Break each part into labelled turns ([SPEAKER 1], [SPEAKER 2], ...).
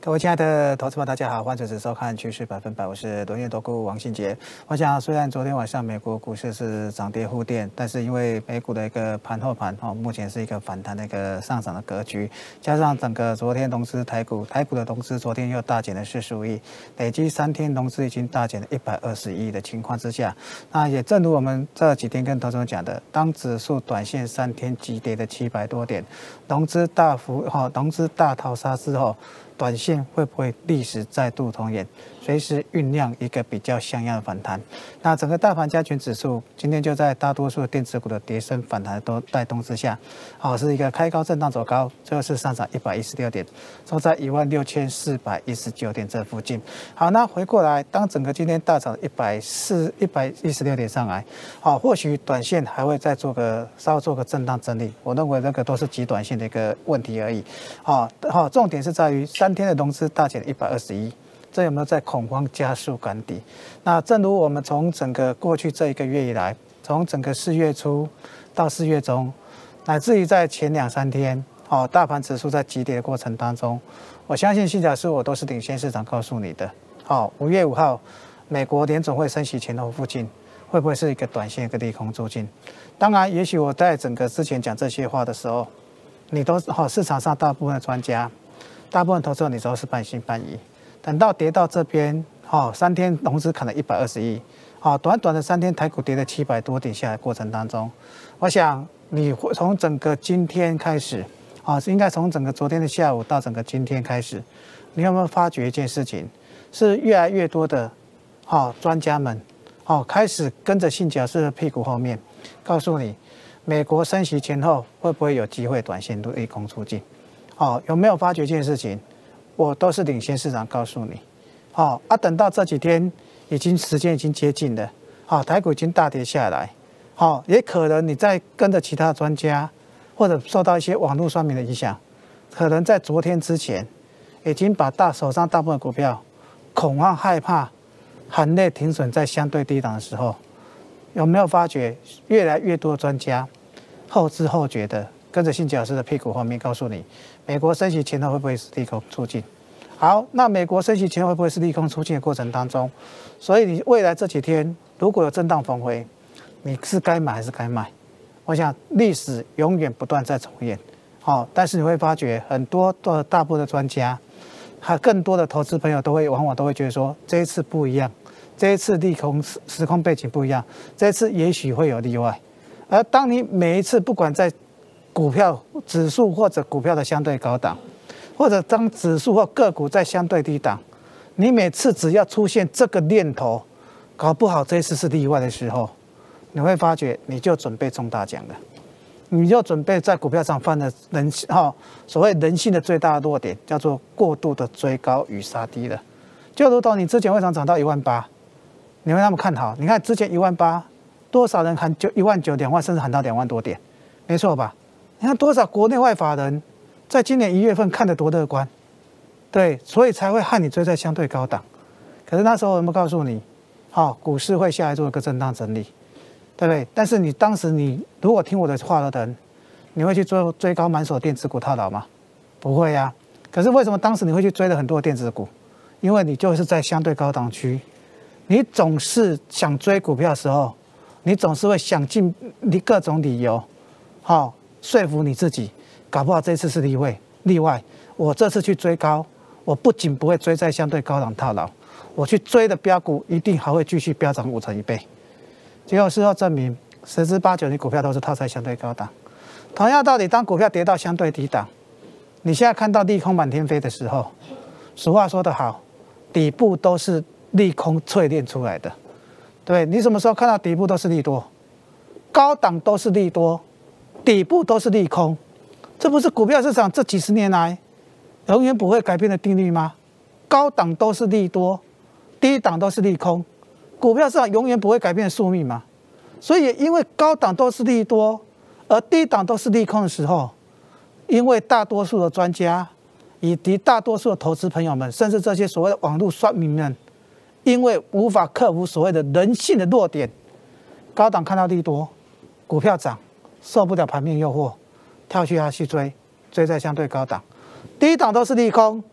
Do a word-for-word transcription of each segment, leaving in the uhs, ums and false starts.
[SPEAKER 1] 各位亲爱的投资者，大家好，欢迎准时收看趋势百分百，我是轮源投顾王信杰。我想，虽然昨天晚上美国股市是涨跌互电，但是因为美股的一个盘后盘哦，目前是一个反弹的一个上涨的格局，加上整个昨天融资台股台股的融资昨天又大减了四十五亿，累计三天融资已经大减了一百二十亿的情况之下，那也正如我们这几天跟投资者讲的，当指数短线三天急跌的七百多点，融资大幅哈、哦、融资大逃杀之后。短线会不会历史再度重演？随时酝酿一个比较像样的反弹。那整个大盘加权指数今天就在大多数的电子股的跌升反弹都带动之下，好是一个开高震荡走高，最后是上涨一百一十六点，收在一万六千四百一十九点这附近。好，那回过来，当整个今天大涨一百四一百一十六点上来，好，或许短线还会再做个稍微做个震荡整理。我认为这个都是极短线的一个问题而已。好，好，重点是在于三天的融资大减一百二十一。这有没有在恐慌加速赶底？那正如我们从整个过去这一个月以来，从整个四月初到四月中，乃至于在前两三天，哦，大盘指数在急跌的过程当中，我相信信假是我都是领先市场告诉你的。好，五月五号，美国联总会升息前后附近，会不会是一个短线一个利空出尽？当然，也许我在整个之前讲这些话的时候，你都好，市场上大部分的专家，大部分投资者你都是半信半疑。等到跌到这边，好、哦，三天融资砍了一百二十亿，好，短短的三天台股跌了七百多点下来过程当中，我想你从整个今天开始，啊、哦，应该从整个昨天的下午到整个今天开始，你有没有发觉一件事情？是越来越多的，好、哦、专家们，好、哦、开始跟着信假释的屁股后面，告诉你，美国升息前后会不会有机会短线利空出尽？好、哦，有没有发觉一件事情？我都是领先市场告诉你，好、哦、啊，等到这几天已经时间已经接近了，好、哦，台股已经大跌下来，好、哦，也可能你在跟着其他专家，或者受到一些网络上面的影响，可能在昨天之前，已经把大手上大部分股票恐慌害怕，含泪停损在相对低档的时候，有没有发觉越来越多专家后知后觉的跟着信假释的屁股后面告诉你？美国升息前后会不会是利空出尽？好，那美国升息前后会不会是利空出尽的过程当中？所以你未来这几天如果有震荡逢回，你是该买还是该卖？我想历史永远不断在重演。好、哦，但是你会发觉很多的大部分的专家，还更多的投资朋友都会往往都会觉得说，这一次不一样，这一次利空时空背景不一样，这一次也许会有例外。而当你每一次不管在股票指数或者股票的相对高档，或者当指数或个股在相对低档，你每次只要出现这个念头，搞不好这一次是例外的时候，你会发觉你就准备中大奖了，你就准备在股票上犯了人哈所谓人性的最大的弱点，叫做过度的追高与杀低了。就如同你之前为什么涨到一万八，你会那么看好？你看之前一万八，多少人喊就一万九、两万，甚至喊到两万多点，没错吧？你看多少国内外法人在今年一月份看得多乐观，对，所以才会害你追在相对高档。可是那时候有没有告诉你，好、哦，股市会下来做一个震荡整理，对不对？但是你当时你如果听我的话的人，你会去追追高满手电子股套牢吗？不会呀、啊。可是为什么当时你会去追了很多电子股？因为你就是在相对高档区，你总是想追股票的时候，你总是会想尽你各种理由，好、哦。说服你自己，搞不好这次是例外。例外，我这次去追高，我不仅不会追在相对高档套牢，我去追的标股一定还会继续飙涨五成一倍。结果事后证明，十之八九你股票都是套在相对高档。同样道理，当股票跌到相对低档，你现在看到利空满天飞的时候，俗话说得好，底部都是利空淬炼出来的。对，你什么时候看到底部都是利多，高档都是利多？底部都是利空，这不是股票市场这几十年来永远不会改变的定律吗？高档都是利多，低档都是利空，股票市场永远不会改变的宿命嘛。所以因为高档都是利多，而低档都是利空的时候，因为大多数的专家以及大多数的投资朋友们，甚至这些所谓的网络酸民们，因为无法克服所谓的人性的弱点，高档看到利多，股票涨。受不了盘面诱惑，跳去下去追，追在相对高档，低档都是利空，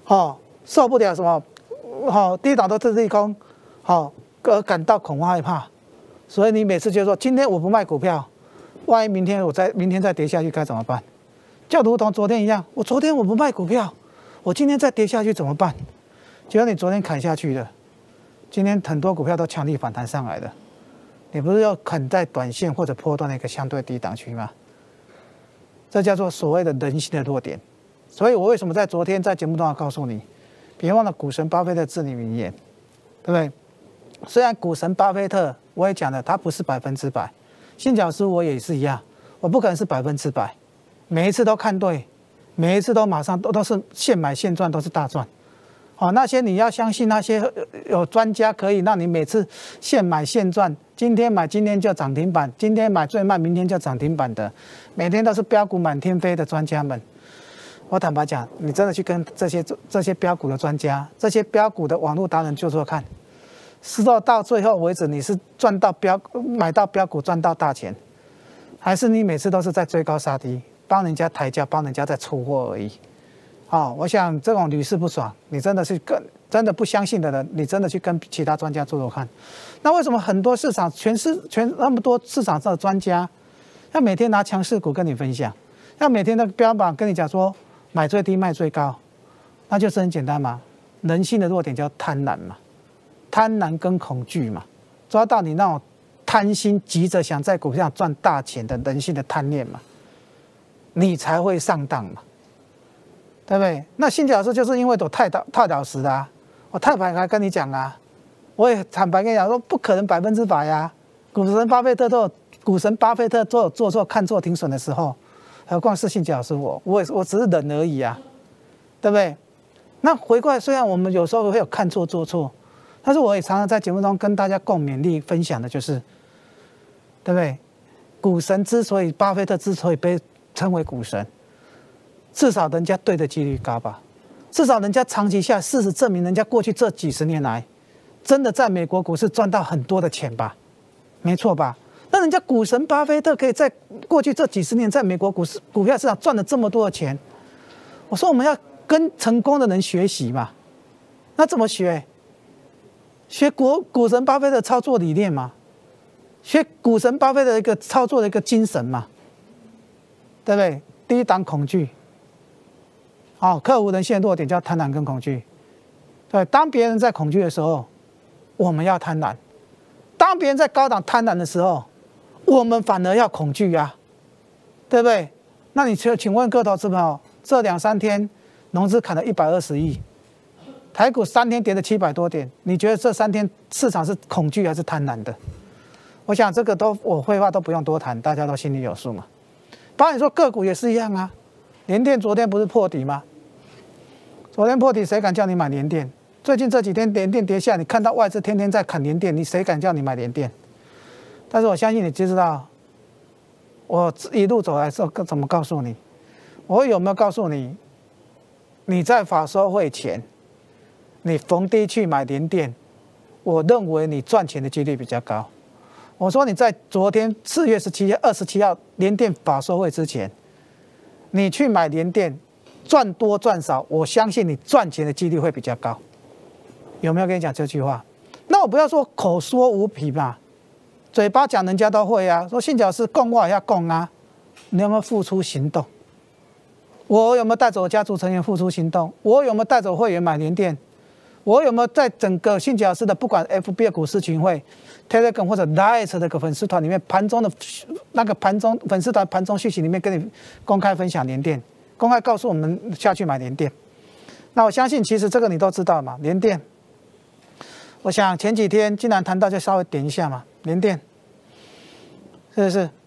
[SPEAKER 2] 哦，受不了什么，好、哦、低档的利空，好、哦、而感到恐慌害怕，所以你每次就说今天我不卖股票，万一明天我再明天再跌下去该怎么办？就如同昨天一样，我昨天我不卖股票，我今天再跌下去怎么办？结果你昨天砍下去的，今天很多股票都强力反弹上来的，你不是要砍在短线或者波段的一个相对低档区吗？这叫做所谓的人性的弱点。所以我为什么在昨天在节目中要告诉你，别忘了股神巴菲特至理名言，对不对？虽然股神巴菲特我也讲了，他不是百分之百，信角师我也是一样，我不可能是百分之百，每一次都看对，每一次都马上都都是现买现赚，都是大赚。好，那些你要相信那些有专家可以让你每次现买现赚，今天买今天就涨停板，今天买最慢明天就涨停板的，每天都是标股满天飞的专家们。我坦白讲，你真的去跟这些这些标股的专家、这些标股的网络达人做做看，是到到最后为止，你是赚到标买到标股赚到大钱，还是你每次都是在追高杀低，帮人家抬价，帮人家在出货而已？好、哦，我想这种屡试不爽，你真的是跟真的不相信的人，你真的去跟其他专家做做看。那为什么很多市场全市全那么多市场上的专家，要每天拿强势股跟你分享，要每天的标榜跟你讲说买最低卖最高，那就是很简单嘛，人性的弱点叫贪婪嘛，贪婪跟恐惧嘛，抓到你那种贪心急着想在股票上赚大钱的人性的贪念嘛，你才会上当嘛。对不对？那新角师就是因为我太老太老实啊，我太坦白跟你讲啊，我也坦白跟你讲说，不可能百分之百啊。股神巴菲特都有，股神巴菲特都有做错看错停损的时候，何况是新角师我，我我只是人而已啊，对不对？那回过来，虽然我们有时候会有看错做错，但是我也常常在节目中跟大家共勉励分享的就是，对不对？股神之所以巴菲特之所以被称为股神，至少人家对的几率高吧，至少人家长期下事实证明，人家过去这几十年来，真的在美国股市赚到很多的钱吧，没错吧？那人家股神巴菲特可以在过去这几十年在美国股市股票市场赚了这么多的钱，我说我们要跟成功的人学习嘛，那怎么学？学股股神巴菲特操作理念嘛，学股神巴菲特的一个操作的一个精神嘛，对不对？低档恐惧。好、哦，克服人性的弱点叫贪婪跟恐惧。对，当别人在恐惧的时候，我们要贪婪；当别人在高档贪婪的时候，我们反而要恐惧啊，对不对？那你请请问各位投资朋友，这两三天融资砍了一百二十亿，台股三天跌了七百多点，你觉得这三天市场是恐惧还是贪婪的？我想这个都我废话都不用多谈，大家都心里有数嘛。包括你说个股也是一样啊，联电昨天不是破底吗？昨天破底，谁敢叫你买联电？最近这几天联电跌下，你看到外资天天在砍联电，你谁敢叫你买联电？但是我相信你就知道，我一路走来之后怎么告诉你？我有没有告诉你？你在法说会前，你逢低去买联电，我认为你赚钱的几率比较高。我说你在昨天四月十七号、二十七号联电法说会之前，你去买联电。赚多赚少，我相信你赚钱的几率会比较高。有没有跟你讲这句话？那我不要说口说无凭嘛，嘴巴讲人家都会啊。说信角师供话也要供啊，你有没有付出行动？我有没有带着我家族成员付出行动？我有没有带着我会员买联电？我有没有在整个信角师的不管 F B 的股市群会、Telegram 或者 Line 的个粉丝团里面盘中的那个盘中粉丝团盘中讯息里面跟你公开分享联电？公开告诉我们下去买联电，那我相信其实这个你都知道嘛，联电。我想前几天既然谈到，就稍微点一下嘛，联电，是不是？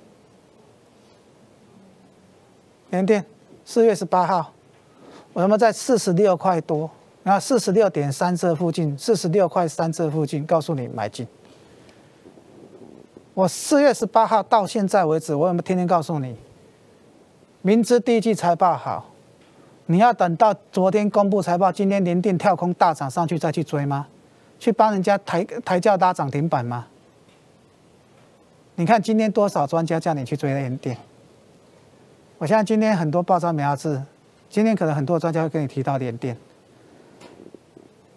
[SPEAKER 2] 联电四月十八号，我们在四十六块多，然后四十六点三这附近，四十六块三这附近，告诉你买进。我四月十八号到现在为止，我有没有天天告诉你？明知第一季财报好，你要等到昨天公布财报，今天联电跳空大涨上去再去追吗？去帮人家抬抬轿搭涨停板吗？你看今天多少专家叫你去追联电？我相信今天很多报章苗字，今天可能很多专家会跟你提到联电，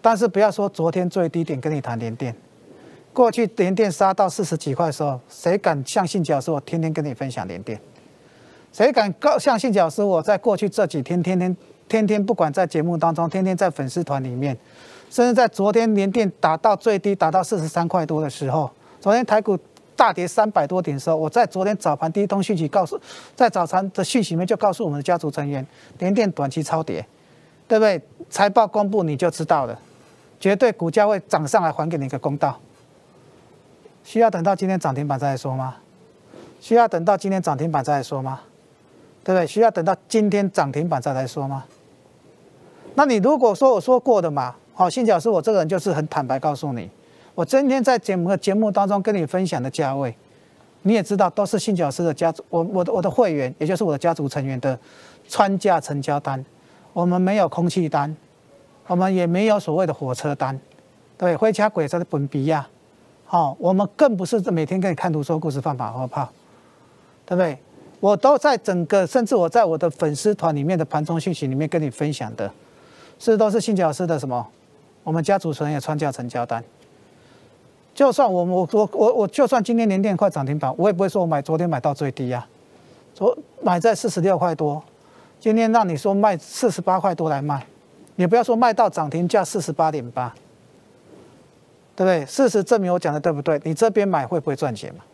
[SPEAKER 2] 但是不要说昨天最低点跟你谈联电，过去联电杀到四十几块的时候，谁敢相信老师我天天跟你分享联电？谁敢告相信老师我在过去这几天天天天天不管在节目当中，天天在粉丝团里面，甚至在昨天联电打到最低打到四十三块多的时候，昨天台股大跌三百多点的时候，我在昨天早盘第一通讯息告诉，在早餐的讯息里面就告诉我们的家族成员，联电短期超跌，对不对？财报公布你就知道了。绝对股价会涨上来，还给你一个公道。需要等到今天涨停板再来说吗？需要等到今天涨停板再来说吗？对不对？需要等到今天涨停板再来说吗？那你如果说我说过的嘛，好，信老师，我这个人就是很坦白告诉你，我今天在节目节目当中跟你分享的价位，你也知道都是信老师的家族，我我的我的会员，也就是我的家族成员的穿价成交单，我们没有空气单。我们也没有所谓的火车单，对，回家鬼在的本比呀，好，我们更不是每天跟你看图说故事放马后炮，对不对？我都在整个，甚至我在我的粉丝团里面的盘中讯息里面跟你分享的，是都是信老师的什么？我们家族成员穿价成交单。就算我我我我我就算今天联电快涨停板，我也不会说我买昨天买到最低呀，昨买在四十六块多，今天让你说卖四十八块多来卖。也不要说卖到涨停价四十八点八，对不对？事实证明我讲的对不对？你这边买会不会赚钱嘛？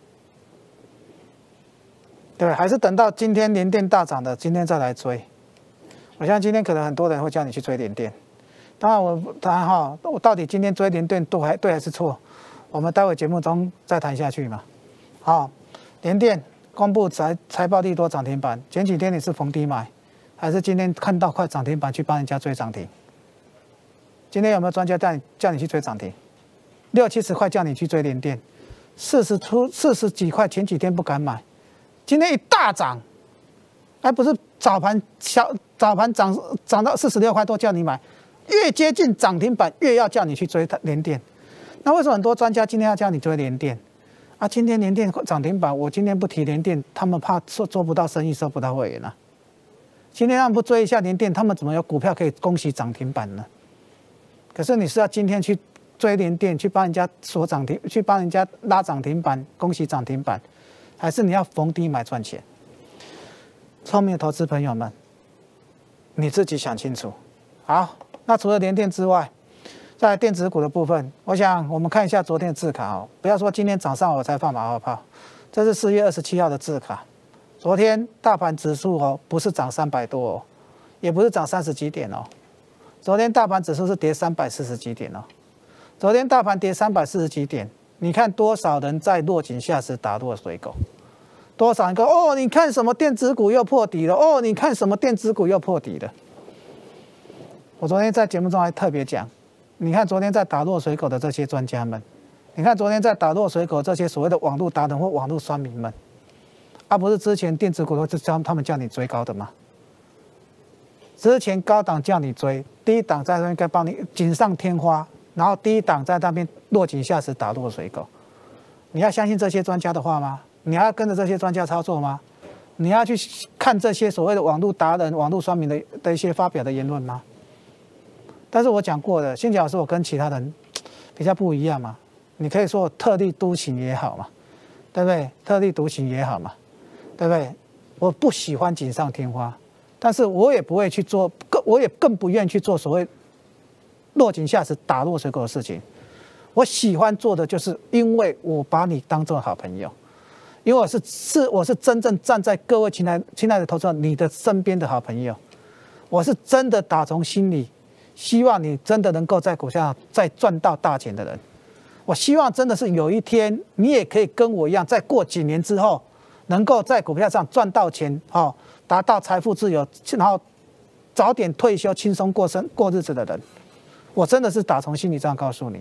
[SPEAKER 2] 对不对？还是等到今天联电大涨的，今天再来追。我相信今天可能很多人会叫你去追联电。当然我当然哈，我到底今天追联电对还对还是错？我们待会节目中再谈下去嘛。好，联电公布财财报利多涨停板，前几天你是逢低买。还是今天看到快涨停板去帮人家追涨停？今天有没有专家叫你叫你去追涨停？六七十块叫你去追联电，四十出四十几块前几天不敢买，今天一大涨，还不是早盘小早盘涨涨到四十六块多叫你买，越接近涨停板越要叫你去追联电。那为什么很多专家今天要叫你追联电？啊，今天联电涨停板，我今天不提联电，他们怕做做不到生意，收不到会员啊。今天他们不追一下联电，他们怎么有股票可以恭喜涨停板呢？可是你是要今天去追联电，去帮人家锁涨停，去帮人家拉涨停板，恭喜涨停板，还是你要逢低买赚钱？聪明的投资朋友们，你自己想清楚。好，那除了联电之外，在电子股的部分，我想我们看一下昨天的字卡哦，不要说今天早上我才放马后炮，这是四月二十七号的字卡。昨天大盘指数哦，不是涨三百多哦，也不是涨三十几点哦。昨天大盘指数是跌三百四十几点哦。昨天大盘跌三百四十几点，你看多少人在落井下石打落水狗？多少人说哦，你看什么电子股又破底了？哦，你看什么电子股又破底了？我昨天在节目中还特别讲，你看昨天在打落水狗的这些专家们，你看昨天在打落水狗这些所谓的网络达人或网络酸民们。而、啊、不是之前电子股都是叫他们叫你追高的吗？之前高档叫你追，低档在那边该帮你锦上添花，然后低档在那边落井下石打落水狗。你要相信这些专家的话吗？你要跟着这些专家操作吗？你要去看这些所谓的网络达人、网络酸民的的一些发表的言论吗？但是我讲过的，信老师我跟其他人比较不一样嘛。你可以说我特立独行也好嘛，对不对？特立独行也好嘛。对不对？我不喜欢锦上添花，但是我也不会去做，更我也更不愿意去做所谓落井下石、打落水狗的事情。我喜欢做的就是，因为我把你当做好朋友，因为我是是我是真正站在各位亲爱亲爱的投资者你的身边的好朋友，我是真的打从心里希望你真的能够在股价再赚到大钱的人。我希望真的是有一天你也可以跟我一样，在过几年之后。能够在股票上赚到钱，哦，达到财富自由，然后早点退休、轻松过生过日子的人，我真的是打从心里这样告诉你。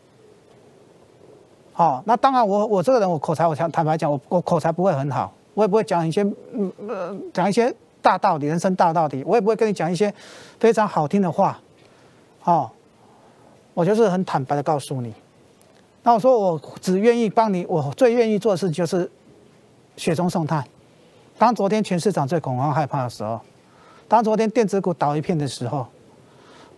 [SPEAKER 2] 好、哦，那当然我，我我这个人，我口才，我坦坦白讲，我我口才不会很好，我也不会讲一些嗯呃讲一些大道理、人生大道理，我也不会跟你讲一些非常好听的话，哦，我就是很坦白的告诉你。那我说我只愿意帮你，我最愿意做的事情就是。雪中送炭。当昨天全市场最恐慌害怕的时候，当昨天电子股倒一片的时候，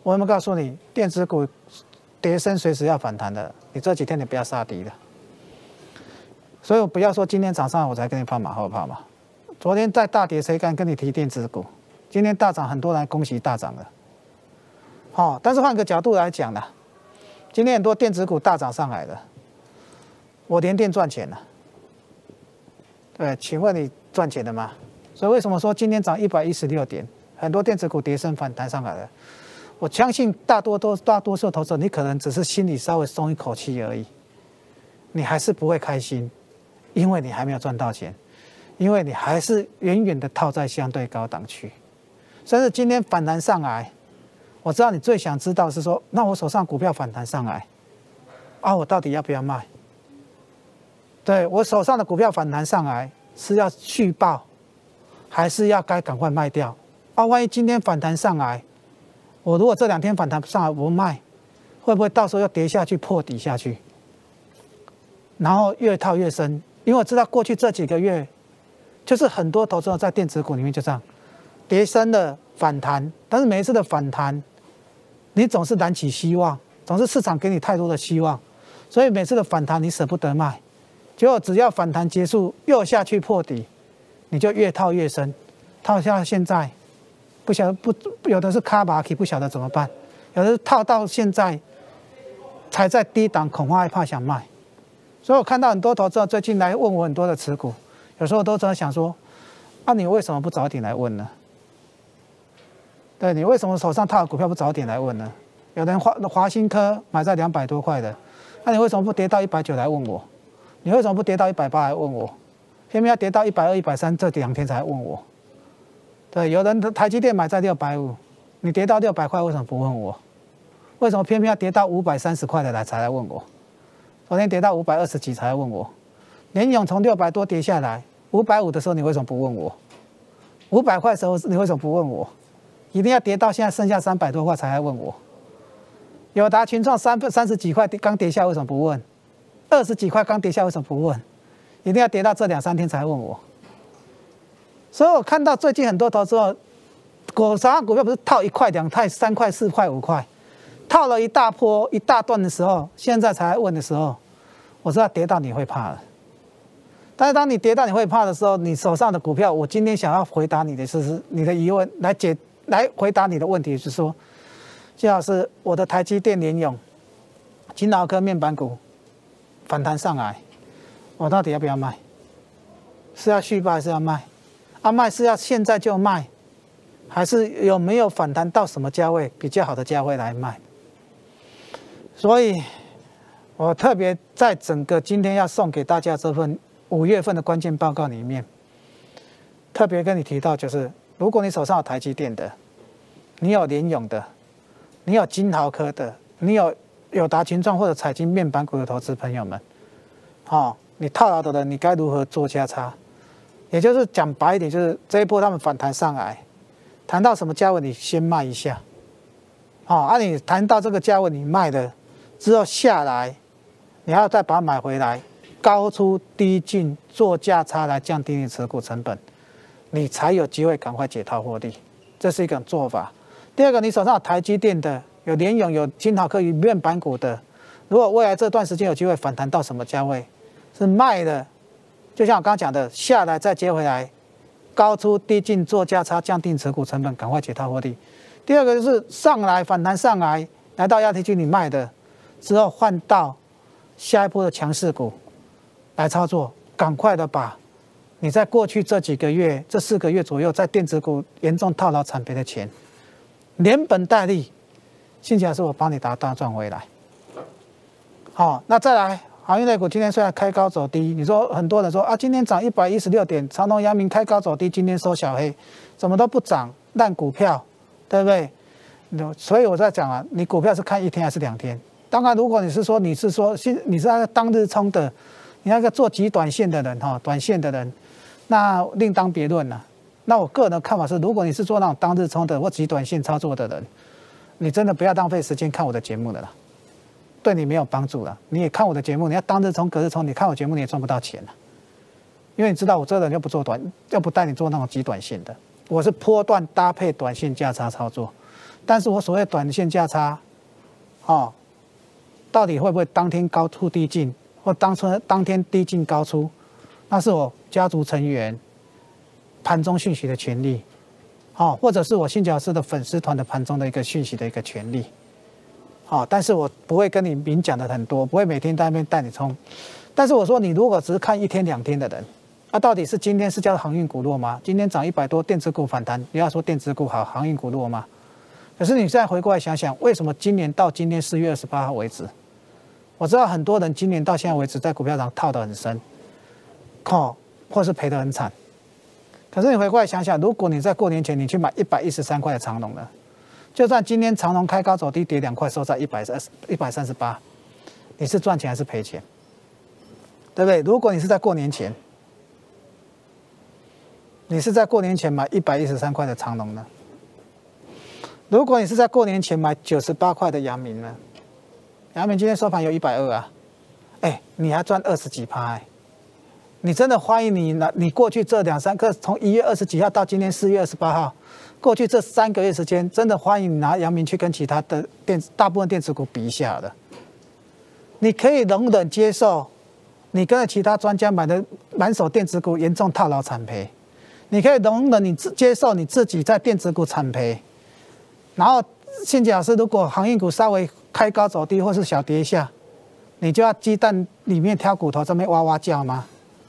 [SPEAKER 2] 我有没有告诉你，电子股跌升随时要反弹的，你这几天你不要杀低了。所以我不要说今天早上我才跟你放马后炮嘛。昨天在大跌，谁敢跟你提电子股？今天大涨，很多人恭喜大涨了。好、哦，但是换个角度来讲呢，今天很多电子股大涨上来了，我联电赚钱了。对，请问你赚钱了吗？所以为什么说今天涨一百一十六点，很多电子股跌升反弹上来了？我相信大多多大多数投资者，你可能只是心里稍微松一口气而已，你还是不会开心，因为你还没有赚到钱，因为你还是远远的套在相对高档区。甚至今天反弹上来，我知道你最想知道是说，那我手上股票反弹上来，啊，我到底要不要卖？对，我手上的股票反弹上来是要续报，还是要该赶快卖掉？啊，万一今天反弹上来，我如果这两天反弹上来不卖，会不会到时候又跌下去破底下去？然后越套越深，因为我知道过去这几个月，就是很多投资者在电子股里面就这样跌深的反弹，但是每一次的反弹，你总是燃起希望，总是市场给你太多的希望，所以每次的反弹你舍不得卖，结果只要反弹结束又下去破底，你就越套越深，套下现在。不晓得不有的是卡巴奇，不晓得怎么办；有的是套到现在才在低档，恐慌害怕想卖。所以我看到很多投资者最近来问我很多的持股，有时候都在想说：啊，你为什么不早点来问呢？对你为什么手上套的股票不早点来问呢？有人华华新科买在两百多块的，那你为什么不跌到一百九来问我？你为什么不跌到一百八来问我？偏偏要跌到一百二、一百三这两天才问我？对，有人台积电买在六百五，你跌到六百块为什么不问我？为什么偏偏要跌到五百三十块的来才来问我？昨天跌到五百二十几才来问我。联咏从六百多跌下来，五百五的时候你为什么不问我？五百块的时候你为什么不问我？一定要跌到现在剩下三百多块才来问我？友达群创三三十几块刚跌下为什么不问？二十几块刚跌下为什么不问？一定要跌到这两三天才问我？所以我看到最近很多投资者，股手上股票不是套一块、两块、三块、四块、五块，套了一大波、一大段的时候，现在才来问的时候，我知道跌到你会怕了。但是当你跌到你会怕的时候，你手上的股票，我今天想要回答你的是你的疑问，来解来回答你的问题是说，谢老师，我的台积电、联咏、金豪科面板股反弹上来，我到底要不要卖？是要续报还是要卖？啊，卖是要现在就卖，还是有没有反弹到什么价位比较好的价位来卖？所以，我特别在整个今天要送给大家这份五月份的关键报告里面，特别跟你提到，就是如果你手上有台积电的，你有联咏的，你有金豪科的，你有友达群创或者彩晶面板股的投资朋友们，哦，你套牢的人，你该如何做价差？也就是讲白一点，就是这一波他们反弹上来，谈到什么价位你先卖一下，哦，啊你谈到这个价位你卖了之后下来，你还要再把它买回来，高出低进做价差来降低你持股成本，你才有机会赶快解套获利，这是一个做法。第二个，你手上有台积电的，有联咏、有金豪科、有面板股的，如果未来这段时间有机会反弹到什么价位，是卖的。就像我刚刚讲的，下来再接回来，高出低进做价差，降低持股成本，赶快解套获利。第二个就是上来反弹上来，来到压力区你卖的之后，换到下一波的强势股来操作，赶快的把你在过去这几个月、这四个月左右在电子股严重套牢惨赔的钱，连本带利，信息还是我帮你打大赚回来。好，那再来。航运类股今天虽然开高走低，你说很多人说啊，今天涨一百一十六点，长荣、阳明开高走低，今天收小黑，怎么都不涨，烂股票，对不对？所以我在讲啊，你股票是看一天还是两天？当然，如果你是说你是说你是那个当日冲的，你那个做极短线的人哈，短线的人，那另当别论了。那我个人的看法是，如果你是做那种当日冲的或极短线操作的人，你真的不要浪费时间看我的节目了啦。对你没有帮助了。你也看我的节目，你要当日冲、隔日冲，你看我节目你也赚不到钱了，因为你知道我这个人又不做短，又不带你做那种极短线的，我是波段搭配短线价差操作。 但是我所谓短线价差，哦，到底会不会当天高出低进，或当初当天低进高出，那是我家族成员盘中讯息的权利，哦，或者是我新角师的粉丝团的盘中的一个讯息的一个权利，哦，但是我不会跟你明讲的很多，不会每天在那边带你冲，但是我说你如果只是看一天两天的人，那、啊、到底是今天是叫航运股弱吗？今天涨一百多，电子股反弹，你要说电子股好，航运股弱吗？可是你现在回过来想想，为什么今年到今天四月二十八号为止，我知道很多人今年到现在为止在股票上套得很深，靠，或是赔得很惨。可是你回过来想想，如果你在过年前你去买一百一十三块的长荣呢，就算今天长荣开高走低跌两块，收在一百三一百三十八，你是赚钱还是赔钱？对不对？如果你是在过年前，你是在过年前买一百一十三块的长荣呢？如果你是在过年前买九十八块的阳明呢？阳明今天收盘有一百二啊，哎，你还赚二十几趴哎！你真的欢迎你拿你过去这两三个，从一月二十几号到今天四月二十八号，过去这三个月时间，真的欢迎你拿阳明去跟其他的电大部分电子股比一下的。你可以容忍接受，你跟着其他专家买的满手电子股严重套牢惨赔，你可以容忍你自接受你自己在电子股惨赔。然后，信杰老师，如果航运股稍微开高走低，或是小跌一下，你就要鸡蛋里面挑骨头，这边哇哇叫吗？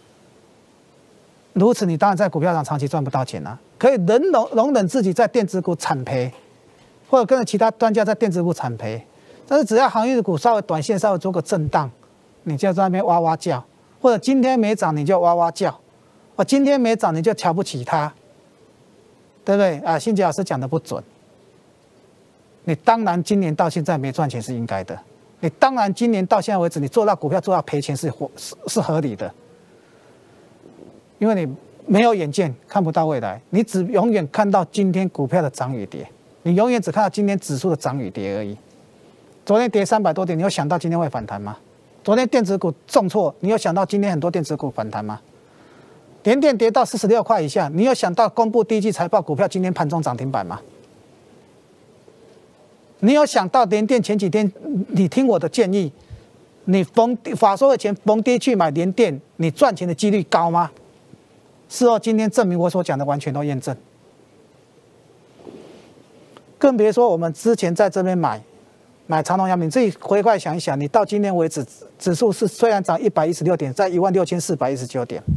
[SPEAKER 2] 如此，你当然在股票上长期赚不到钱了、啊。可以忍容容忍自己在电子股惨赔，或者跟着其他专家在电子股惨赔，但是只要航运股稍微短线稍微做个震荡，你就在那边哇哇叫，或者今天没涨你就哇哇叫，我今天没涨你就瞧不起它，对不对啊？信杰老师讲的不准。你当然今年到现在没赚钱是应该的，你当然今年到现在为止你做到股票做到赔钱是合是是合理的，因为你没有远见，看不到未来，你只永远看到今天股票的涨与跌，你永远只看到今天指数的涨与跌而已。昨天跌三百多点，你有想到今天会反弹吗？昨天电子股重挫，你有想到今天很多电子股反弹吗？联电跌到四十六块以下，你有想到公布第一季财报股票今天盘中涨停板吗？你有想到联电前几天，你听我的建议，你逢法说的钱逢低去买联电，你赚钱的几率高吗？事后今天证明我所讲的完全都验证，更别说我们之前在这边买买长荣阳明，自己回过来想一想，你到今天为止，指数是虽然涨一百一十六点，在一万六千四百一十九点，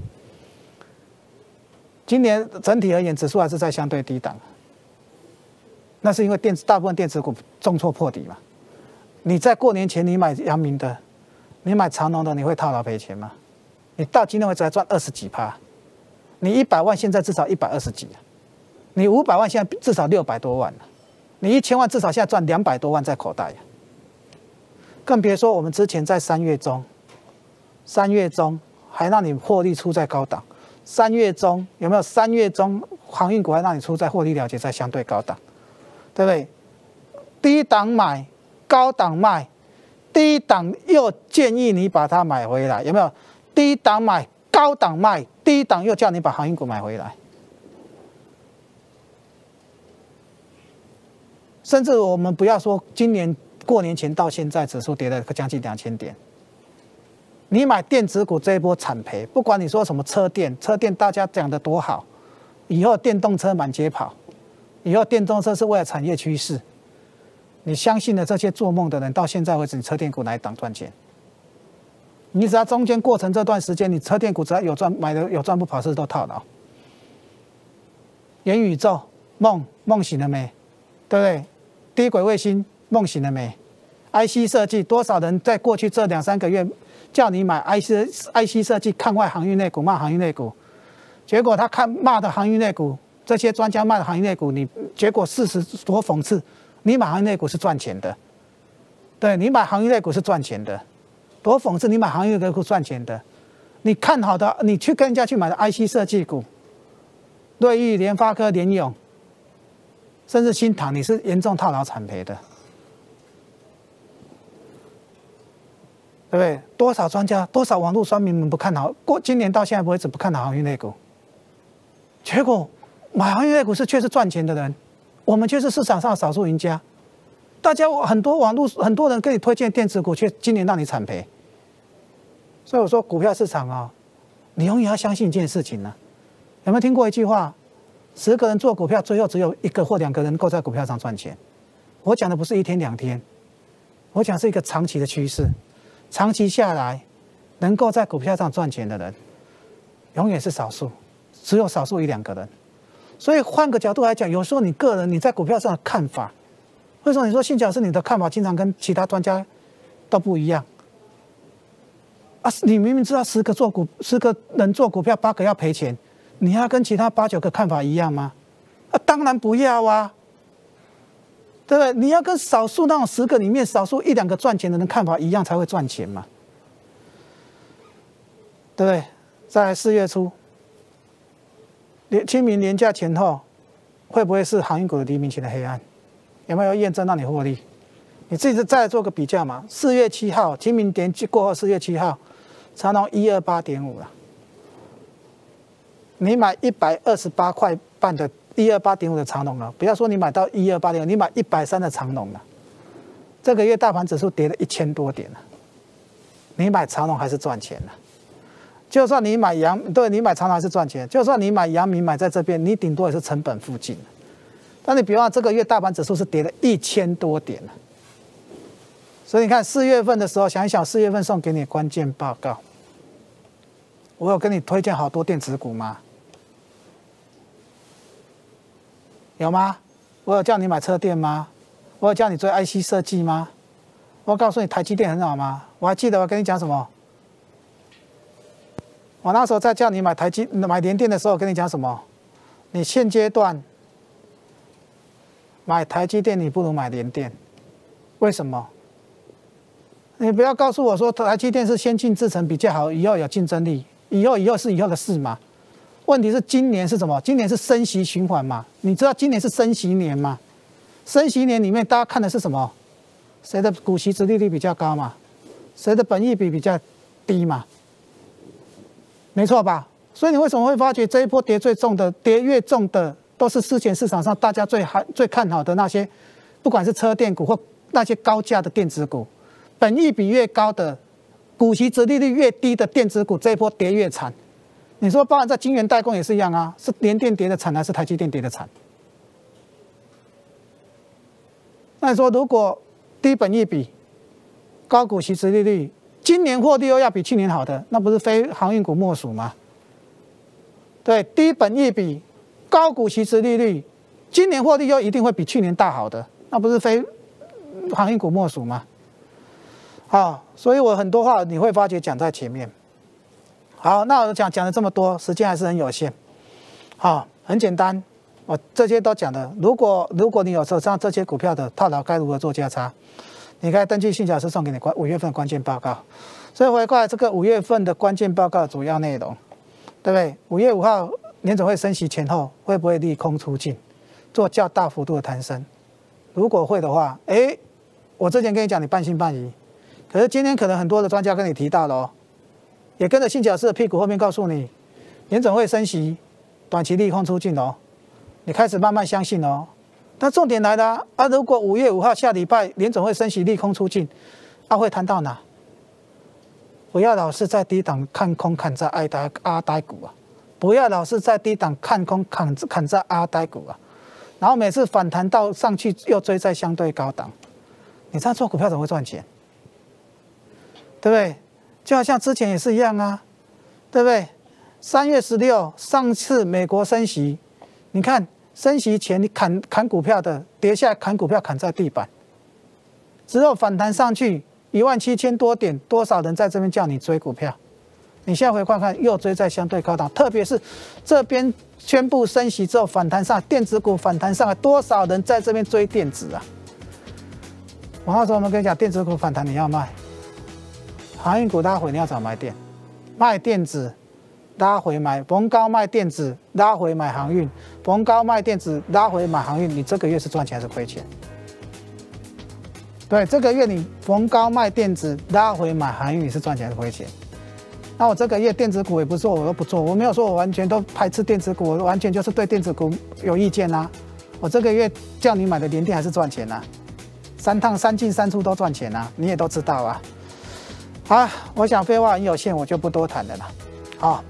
[SPEAKER 2] 今年整体而言，指数还是在相对低档。那是因为电子大部分电子股重挫破底嘛。你在过年前你买阳明的，你买长荣的，你会套牢赔钱吗？你到今天为止还赚二十几趴，你一百万现在至少一百二十几，你五百万现在至少六百多万了，你一千万至少现在赚两百多万在口袋，更别说我们之前在三月中，三月中还让你获利出在高档，三月中有没有？三月中航运股还让你出在获利了结在相对高档。对不对？低档买，高档卖，低档又建议你把它买回来，有没有？低档买，高档卖，低档又叫你把航运股买回来。甚至我们不要说今年过年前到现在指数跌了将近两千点，你买电子股这一波惨赔，不管你说什么车电，车电大家讲的多好，以后电动车满街跑。以后电动车是未来产业趋势，你相信的这些做梦的人，到现在为止，你车电股哪一档赚钱？你只要中间过程这段时间，你车电股只要有赚买的有赚不跑，是都套牢。元宇宙梦梦醒了没？对不对？低轨卫星梦醒了没 ？I C 设计多少人在过去这两三个月叫你买 I C I C 设计，看坏航运类股，骂航运类股，结果他看骂的航运类股。这些专家卖的行业类股，你结果事实多讽刺，你买行业类股是赚钱的，对你买行业类股是赚钱的，多讽刺你买行业类股赚钱的，你看好的，你去跟人家去买的 I C 设计股，瑞昱、联发科、联咏，甚至新唐，你是严重套牢惨赔的，对不对？多少专家、多少网络酸民们不看好，过今年到现在为止不看好行业类股，结果。买航运类股是确实赚钱的人， 我们却是市场上的少数赢家。大家很多网络很多人给你推荐电子股，却今年让你惨赔。所以我说股票市场啊，你永远要相信一件事情呢、啊。有没有听过一句话？十个人做股票，最后只有一个或两个人能够在股票上赚钱。我讲的不是一天两天，我讲是一个长期的趋势。长期下来，能够在股票上赚钱的人，永远是少数，只有少数一两个人。所以换个角度来讲，有时候你个人你在股票上的看法，为什么你说信小是你的看法经常跟其他专家都不一样？啊，你明明知道十个做股十个人做股票，八个要赔钱，你要跟其他八九个看法一样吗？啊，当然不要啊，对不对？你要跟少数那种十个里面少数一两个赚钱的人看法一样，才会赚钱嘛，对不对？在四月初，连清明年假前后，会不会是航运股的黎明前的黑暗？有没有验证让你获利？你自己再做个比较嘛。四月七号，清明年过后，四月七号，长荣一二八点五了。你买一百二十八块半的一二八点五的长荣了，不要说你买到一二八点五，你买一百三的长荣了。这个月大盘指数跌了一千多点了，你买长荣还是赚钱了。就算你买阳，对你买长荣还是赚钱。就算你买阳明买在这边，你顶多也是成本附近。但你比方这个月大盘指数是跌了一千多点了。所以你看四月份的时候，想一想四月份送给你关键报告，我有跟你推荐好多电子股吗？有吗？我有叫你买车电吗？我有叫你追 I C 设计吗？我告诉你台积电很好吗？我还记得我跟你讲什么？我那时候在叫你买台积买联电的时候，我跟你讲什么？你现阶段买台积电，你不如买联电，为什么？你不要告诉我说台积电是先进制程比较好，以后有竞争力，以后以后是以后的事嘛。问题是今年是什么？今年是升息循环嘛？你知道今年是升息年嘛？升息年里面大家看的是什么？谁的股息殖利率比较高嘛？谁的本益比比较低嘛？没错吧？所以你为什么会发觉这一波跌最重的、跌越重的，都是之前市场上大家最还最看好的那些，不管是车电股或那些高价的电子股。本益比越高的、股息殖利率越低的电子股，这一波跌越惨。你说，包含在晶圆代工也是一样啊，是联电跌的惨还是台积电跌的惨？那你说，如果低本益比、高股息殖利率，今年获利又要比去年好的，那不是非航运股莫属吗？对，低本益比、高股息殖利率，今年获利又一定会比去年大好的，那不是非航运股莫属吗？好，所以我很多话你会发觉讲在前面。好，那我讲讲了这么多，时间还是很有限。好，很简单，我这些都讲了。如果如果你有手上这些股票的套牢，该如何做价差？你可以登记信小师送给你关五月份关键报告。所以回过来这个五月份的关键报告的主要内容，对不对？五月五号联总会升息前后会不会利空出尽，做较大幅度的弹升？如果会的话，哎，我之前跟你讲，你半信半疑。可是今天可能很多的专家跟你提到了哦，也跟着信小师的屁股后面告诉你，联总会升息，短期利空出尽哦，你开始慢慢相信哦。但重点来了啊！啊如果五月五号下礼拜联总会升息，利空出尽，啊会谈到哪？不要老是在低档看空砍在爱呆阿呆股啊！不要老是在低档看空砍砍在阿呆股啊！然后每次反弹到上去又追在相对高档，你这样做股票怎么会赚钱？对不对？就好像之前也是一样啊，对不对？三月十六，上次美国升息，你看升息前你砍砍股票的，跌下来砍股票砍在地板，之后反弹上去一万七千多点，多少人在这边叫你追股票？你现在回看看，又追在相对高档，特别是这边宣布升息之后反弹上，电子股反弹上来，多少人在这边追电子啊？我那时候我们跟你讲，电子股反弹你要卖。航运股拉回，你要找买点，卖电子拉回买，逢高卖电子拉回买航运，逢高卖电子拉回买航运，你这个月是赚钱还是亏钱？对，这个月你逢高卖电子拉回买航运，你是赚钱还是亏钱？那我这个月电子股也不做，我都不做，我没有说我完全都排斥电子股，我完全就是对电子股有意见啊。 我这个月叫你买的联电还是赚钱啊，三趟三进三出都赚钱啊，你也都知道啊。好，我想废话很有限，我就不多谈了啦。好，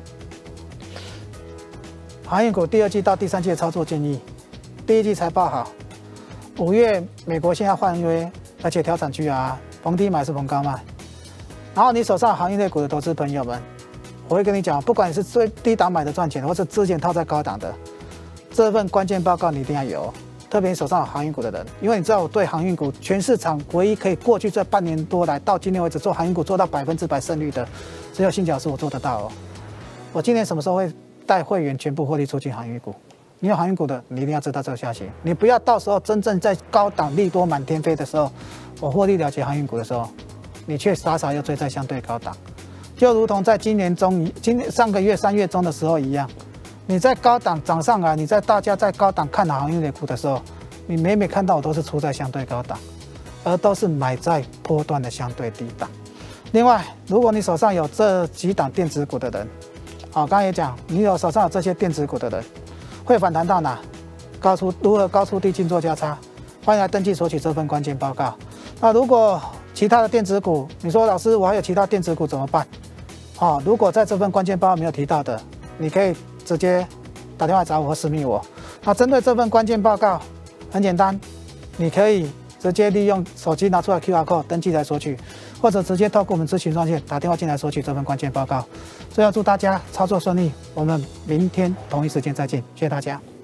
[SPEAKER 2] 航运股第二季到第三季的操作建议：第一季财报好，五月美国现在换约，而且调整 G R， 逢低买是逢高卖。然后你手上航运类股的投资朋友们，我会跟你讲，不管你是最低档买的赚钱，或是之前套在高档的，这份关键报告你一定要有。特别你手上有航运股的人，因为你知道我对航运股全市场唯一可以过去这半年多来到今天为止做航运股做到百分之百胜率的，只有新角是我做得到哦。我今年什么时候会带会员全部获利出进航运股？你有航运股的，你一定要知道这个消息。你不要到时候真正在高档利多满天飞的时候，我获利了结航运股的时候，你却傻傻又追在相对高档，就如同在今年中今年上个月三月中的时候一样。你在高档涨上来，你在大家在高档看好航运类股的时候，你每每看到我都是出在相对高档，而都是买在波段的相对低档。另外，如果你手上有这几档电子股的人，好，刚刚也讲，你有手上有这些电子股的人，会反弹到哪？高出如何高出低进做价差？欢迎来登记索取这份关键报告。那如果其他的电子股，你说老师我还有其他电子股怎么办？好，如果在这份关键报告没有提到的，你可以直接打电话找我或私密我。那针对这份关键报告，很简单，你可以直接利用手机拿出来 Q R code 登记来索取，或者直接透过我们咨询专线打电话进来索取这份关键报告。最后祝大家操作顺利，我们明天同一时间再见，谢谢大家。